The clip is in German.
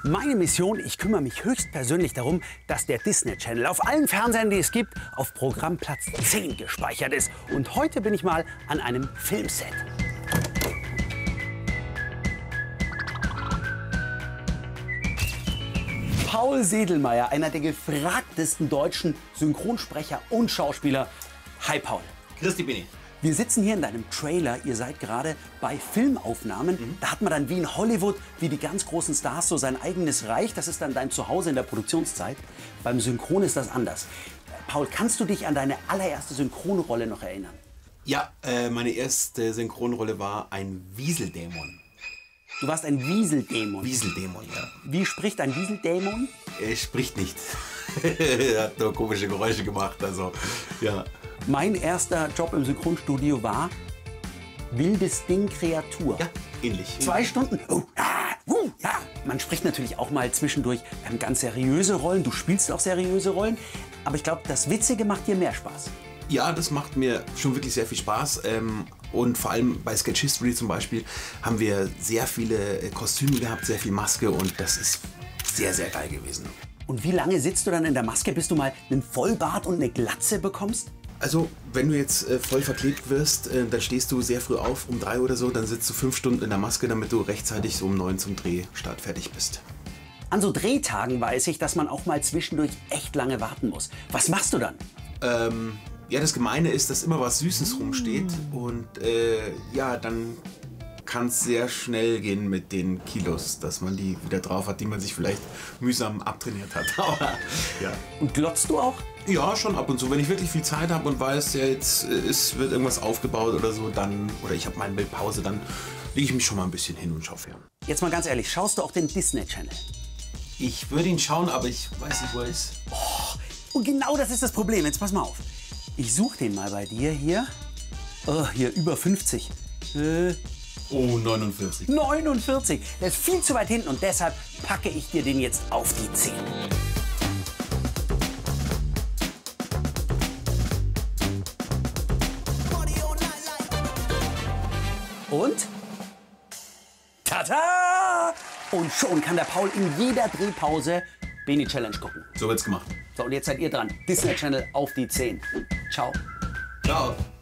Meine Mission, ich kümmere mich höchstpersönlich darum, dass der Disney Channel auf allen Fernsehern, die es gibt, auf Programmplatz 10 gespeichert ist. Und heute bin ich mal an einem Filmset. Paul Sedlmayr, einer der gefragtesten deutschen Synchronsprecher und Schauspieler. Hi Paul. Christi Bini. Wir sitzen hier in deinem Trailer, ihr seid gerade bei Filmaufnahmen. Da hat man dann wie in Hollywood, wie die ganz großen Stars, so sein eigenes Reich. Das ist dann dein Zuhause in der Produktionszeit. Beim Synchron ist das anders. Paul, kannst du dich an deine allererste Synchronrolle noch erinnern? Ja, meine erste Synchronrolle war ein Wieseldämon. Du warst ein Wieseldämon. Wieseldämon, ja. Wie spricht ein Wieseldämon? Er spricht nicht. Er hat nur komische Geräusche gemacht, also ja. Mein erster Job im Synchronstudio war Wildes Ding Kreatur. Ja, ähnlich. 2 Stunden. Oh, ja. Man spricht natürlich auch mal zwischendurch ganz seriöse Rollen. Du spielst auch seriöse Rollen. Aber ich glaube, das Witzige macht dir mehr Spaß. Ja, das macht mir schon wirklich sehr viel Spaß. Und vor allem bei Sketch History zum Beispiel haben wir sehr viele Kostüme gehabt, sehr viel Maske. Und das ist sehr, sehr geil gewesen. Und wie lange sitzt du dann in der Maske, bis du mal einen Vollbart und eine Glatze bekommst? Also, wenn du jetzt voll verklebt wirst, dann stehst du sehr früh auf, um 3 oder so, dann sitzt du 5 Stunden in der Maske, damit du rechtzeitig so um 9 zum Drehstart fertig bist. An so Drehtagen weiß ich, dass man auch mal zwischendurch echt lange warten muss. Was machst du dann? Ja, das Gemeine ist, dass immer was Süßes rumsteht und ja, dann kann es sehr schnell gehen mit den Kilos, dass man die wieder drauf hat, die man sich vielleicht mühsam abtrainiert hat. Aber, ja. Und glotzt du auch? Ja, schon ab und zu. Wenn ich wirklich viel Zeit habe und weiß, ja, jetzt wird irgendwas aufgebaut oder so, dann, oder ich habe meine Bildpause, dann lege ich mich schon mal ein bisschen hin und schaue fern. Jetzt mal ganz ehrlich, schaust du auch den Disney Channel? Ich würde ihn schauen, aber ich weiß nicht, wo er ist. Oh, und genau das ist das Problem. Jetzt pass mal auf. Ich suche den mal bei dir hier. Oh, hier über 50. Oh, 49. 49. Der ist viel zu weit hinten und deshalb packe ich dir den jetzt auf die 10. Und? Tada! Und schon kann der Paul in jeder Drehpause Bini Challenge gucken. So wird's gemacht. So, und jetzt seid ihr dran. Disney Channel auf die 10. Ciao. Ciao.